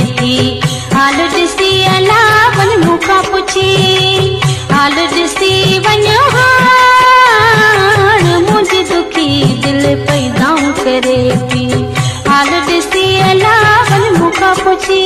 थी। हाल ॾिसी अलावन मूंखां पुछी, हाल ॾिसी वञो हाण मुंहिंजी दुखी दिलि पई दाऊं करे थी। हाल ॾिसी अलावन मूंखां पुछी।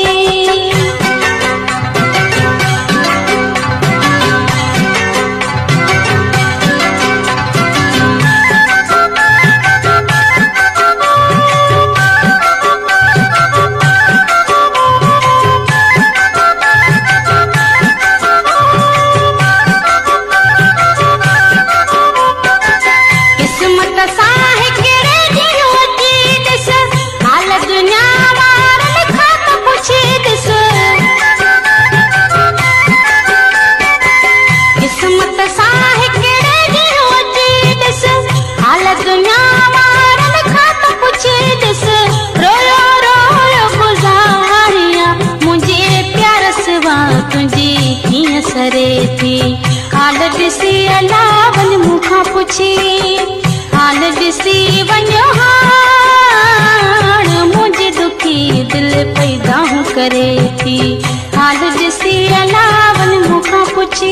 हाल ॾिसी अलावन मूंखां पुछी, हाल ॾिसी वञो हाण मुंहिंजी दुखी दिलि पई दाऊं करे थी। हाल ॾिसी अलावन मूंखां पुछी।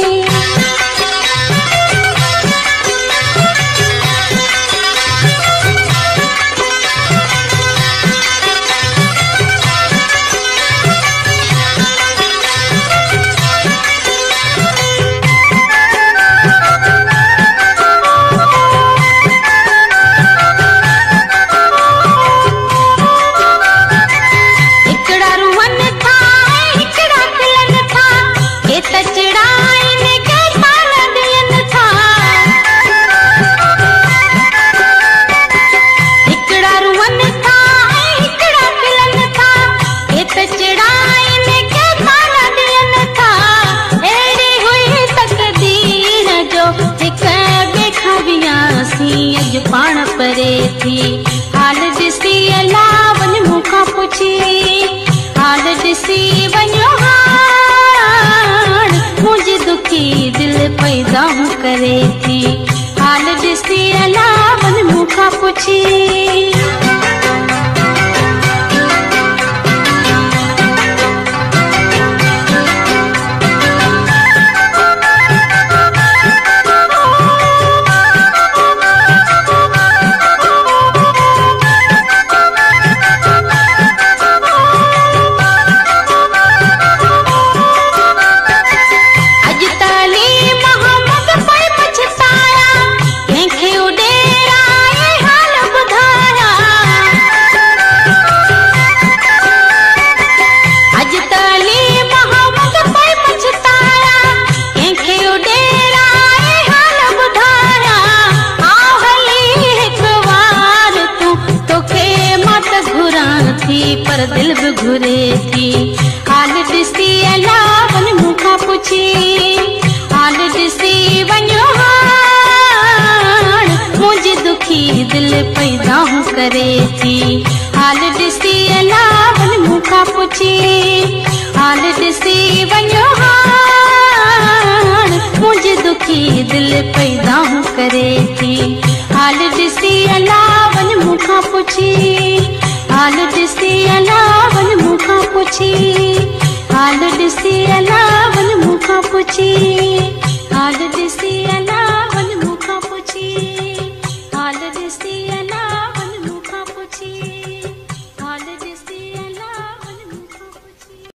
पाण परे थी। हाल ॾिसी अलावन मूंखां पुछी, हाल ॾिसी वञो हाण मुंहिंजी दुखी दिलि पई दाऊं करे थी। हाल ॾिसी अलावन मूंखां पुछी। पर दिल भी घुरे थी। हाल ॾिसी अलावन मूंखां पुछी, हाल ॾिसी वञो हाण मुंहिंजी दुखी दिलि पई दाऊं करे थी। हाल ॾिसी अलावन मूंखां पुछी, हाल ॾिसी वञो हाण मुंहिंजी दुखी दिलि पई दाऊं करे थी। हाल ॾिसी अलावन मूंखां पुछी, हाल ॾिसी अलावन मूंखां पुछी, हाल ॾिसी अलावन मूंखां पुछी।